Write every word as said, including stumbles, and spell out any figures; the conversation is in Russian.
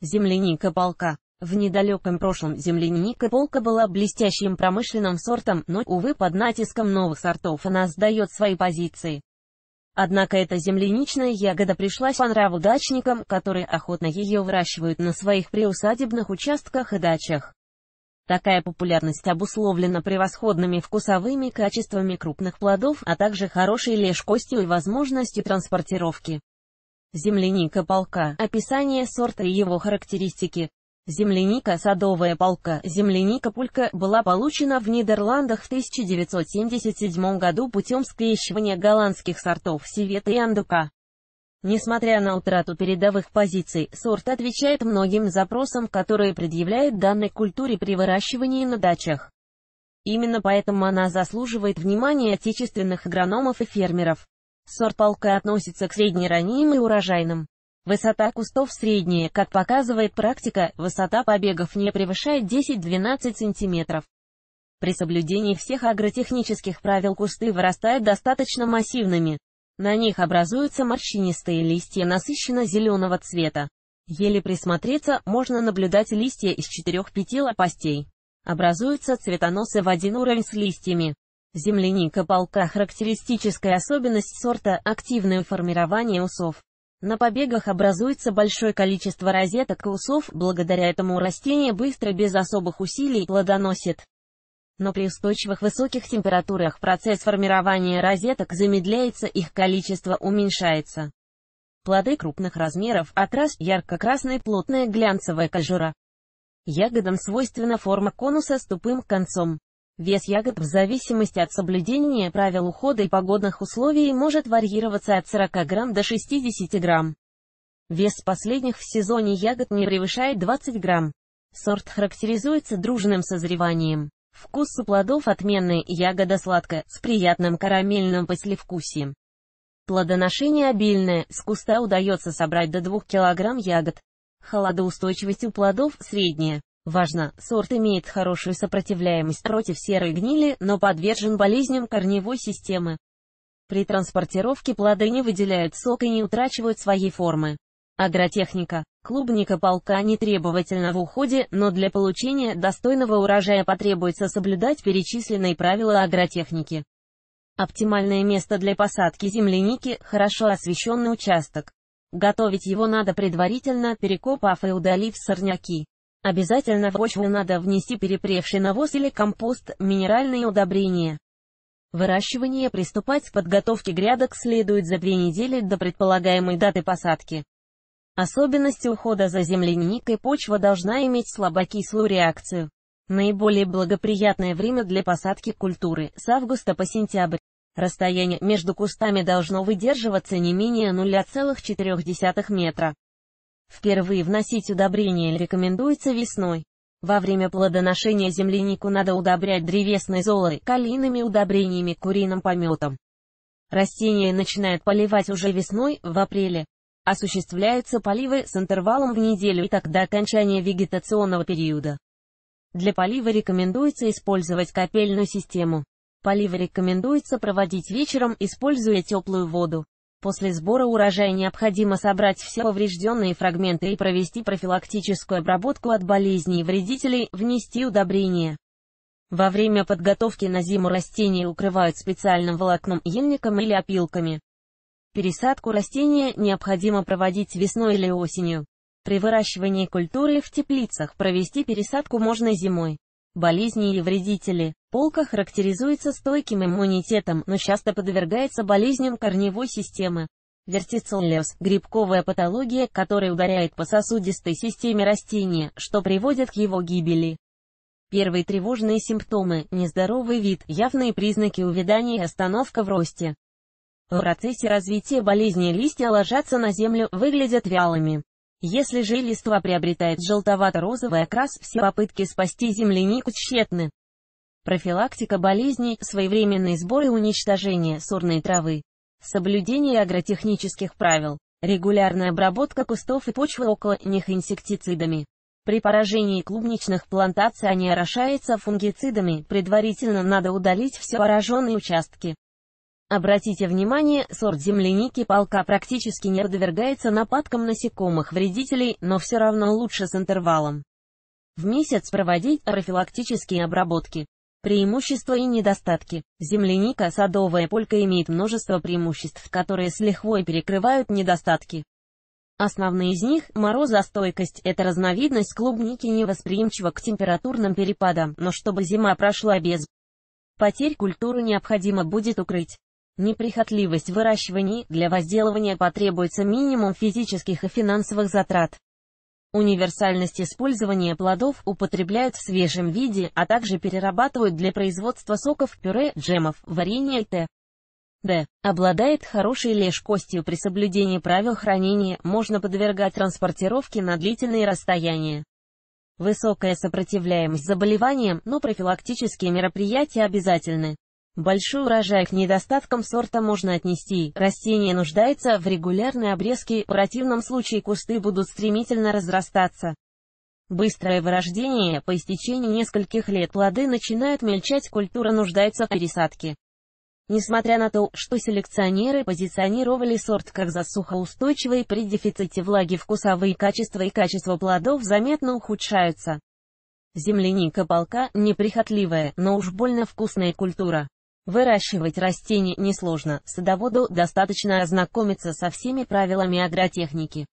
Земляника полка. В недалеком прошлом земляника полка была блестящим промышленным сортом, но, увы, под натиском новых сортов она сдает свои позиции. Однако эта земляничная ягода пришлась по нраву дачникам, которые охотно ее выращивают на своих приусадебных участках и дачах. Такая популярность обусловлена превосходными вкусовыми качествами крупных плодов, а также хорошей лежкостью и возможностью транспортировки. Земляника полка. Описание сорта и его характеристики. Земляника садовая полка. Земляника пулька была получена в Нидерландах в тысяча девятьсот семьдесят седьмом году путем скрещивания голландских сортов Сивета и Андука. Несмотря на утрату передовых позиций, сорт отвечает многим запросам, которые предъявляют данной культуре при выращивании на дачах. Именно поэтому она заслуживает внимания отечественных агрономов и фермеров. Сорт полка относится к среднеранним и урожайным. Высота кустов средняя, как показывает практика, высота побегов не превышает десять-двенадцать сантиметров. При соблюдении всех агротехнических правил кусты вырастают достаточно массивными. На них образуются морщинистые листья насыщенно-зеленого цвета. Еле присмотреться, можно наблюдать листья из четырех-пяти лопастей. Образуются цветоносы в один уровень с листьями. Земляника полка. Характеристическая особенность сорта – активное формирование усов. На побегах образуется большое количество розеток и усов, благодаря этому растение быстро без особых усилий плодоносит. Но при устойчивых высоких температурах процесс формирования розеток замедляется, их количество уменьшается. Плоды крупных размеров, окрас ярко-красная плотная глянцевая кожура. Ягодам свойственна форма конуса с тупым концом. Вес ягод в зависимости от соблюдения правил ухода и погодных условий может варьироваться от сорока грамм до шестидесяти грамм. Вес последних в сезоне ягод не превышает двадцати грамм. Сорт характеризуется дружным созреванием. Вкус у плодов отменный, ягода сладкая, с приятным карамельным послевкусием. Плодоношение обильное, с куста удается собрать до двух килограмм ягод. Холодоустойчивость у плодов средняя. Важно, сорт имеет хорошую сопротивляемость против серой гнили, но подвержен болезням корневой системы. При транспортировке плоды не выделяют сок и не утрачивают своей формы. Агротехника. Клубника полка не требовательна в уходе, но для получения достойного урожая потребуется соблюдать перечисленные правила агротехники. Оптимальное место для посадки земляники – хорошо освещенный участок. Готовить его надо предварительно, перекопав и удалив сорняки. Обязательно в почву надо внести перепревший навоз или компост, минеральные удобрения. Выращивание. Приступать к подготовке грядок следует за две недели до предполагаемой даты посадки. Особенности ухода за земляникой: почва должна иметь слабокислую реакцию. Наиболее благоприятное время для посадки культуры – с августа по сентябрь. Расстояние между кустами должно выдерживаться не менее ноль целых четыре десятых метра. Впервые вносить удобрения рекомендуется весной. Во время плодоношения землянику надо удобрять древесной золой, калийными удобрениями, куриным пометом. Растение начинает поливать уже весной, в апреле. Осуществляются поливы с интервалом в неделю и так до окончания вегетационного периода. Для полива рекомендуется использовать капельную систему. Поливы рекомендуется проводить вечером, используя теплую воду. После сбора урожая необходимо собрать все поврежденные фрагменты и провести профилактическую обработку от болезней и вредителей, внести удобрения. Во время подготовки на зиму растения укрывают специальным волокном, ельником или опилками. Пересадку растения необходимо проводить весной или осенью. При выращивании культуры в теплицах провести пересадку можно зимой. Болезни и вредители. Полка характеризуется стойким иммунитетом, но часто подвергается болезням корневой системы. Вертицеллез – грибковая патология, которая ударяет по сосудистой системе растения, что приводит к его гибели. Первые тревожные симптомы – нездоровый вид, явные признаки увядания и остановка в росте. В процессе развития болезни листья ложатся на землю, выглядят вялыми. Если же листва приобретает желтовато-розовый окрас, все попытки спасти землянику тщетны. Профилактика болезней, своевременный сбор и уничтожение сорной травы. Соблюдение агротехнических правил. Регулярная обработка кустов и почвы около них инсектицидами. При поражении клубничных плантаций они орошаются фунгицидами, предварительно надо удалить все пораженные участки. Обратите внимание, сорт земляники полка практически не подвергается нападкам насекомых-вредителей, но все равно лучше с интервалом в месяц проводить профилактические обработки. Преимущества и недостатки. Земляника садовая полька имеет множество преимуществ, которые с лихвой перекрывают недостатки. Основные из них – морозостойкость. Эта разновидность клубники невосприимчива к температурным перепадам, но чтобы зима прошла без потерь, культуру необходимо будет укрыть. Неприхотливость в выращивании. Для возделывания потребуется минимум физических и финансовых затрат. Универсальность использования плодов употребляют в свежем виде, а также перерабатывают для производства соков, пюре, джемов, варенья и т.д. Обладает хорошей лежкостью. При соблюдении правил хранения можно подвергать транспортировке на длительные расстояния. Высокая сопротивляемость заболеваниям, но профилактические мероприятия обязательны. Большой урожай к недостаткам сорта можно отнести. Растение нуждается в регулярной обрезке, в противном случае кусты будут стремительно разрастаться. Быстрое вырождение. По истечении нескольких лет плоды начинают мельчать, культура нуждается в пересадке. Несмотря на то, что селекционеры позиционировали сорт как засухоустойчивый, при дефиците влаги вкусовые качества и качество плодов заметно ухудшаются. Земляника полка – неприхотливая, но уж больно вкусная культура. Выращивать растение несложно, садоводу достаточно ознакомиться со всеми правилами агротехники.